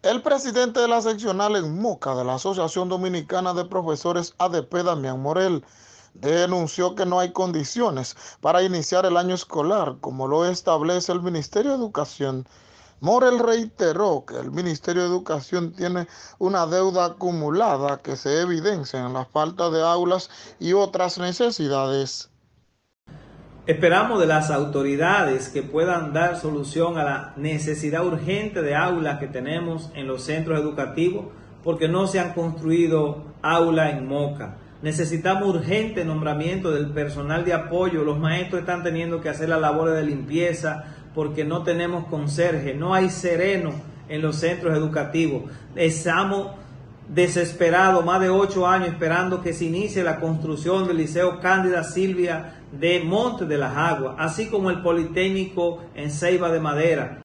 El presidente de la seccional en Moca de la Asociación Dominicana de Profesores ADP, Damián Morel, denunció que no hay condiciones para iniciar el año escolar, como lo establece el Ministerio de Educación. Morel reiteró que el Ministerio de Educación tiene una deuda acumulada que se evidencia en la falta de aulas y otras necesidades. Esperamos de las autoridades que puedan dar solución a la necesidad urgente de aulas que tenemos en los centros educativos, porque no se han construido aulas en Moca. Necesitamos urgente nombramiento del personal de apoyo. Los maestros están teniendo que hacer las labores de limpieza porque no tenemos conserje, no hay sereno en los centros educativos. Estamos desesperado, más de 8 años esperando que se inicie la construcción del Liceo Cándida Silvia de Monte de las Aguas, así como el Politécnico en Ceiba de Madera.